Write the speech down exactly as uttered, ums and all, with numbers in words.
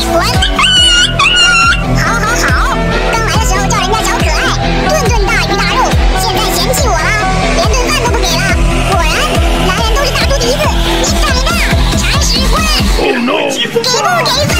滚！好好好，刚来的时候叫人家小可爱，顿顿大鱼大肉，现在嫌弃我了，连顿饭都不给了。果然，男人都是大肚蹄子，你宰的铲屎官！ Oh no！ 给不给饭？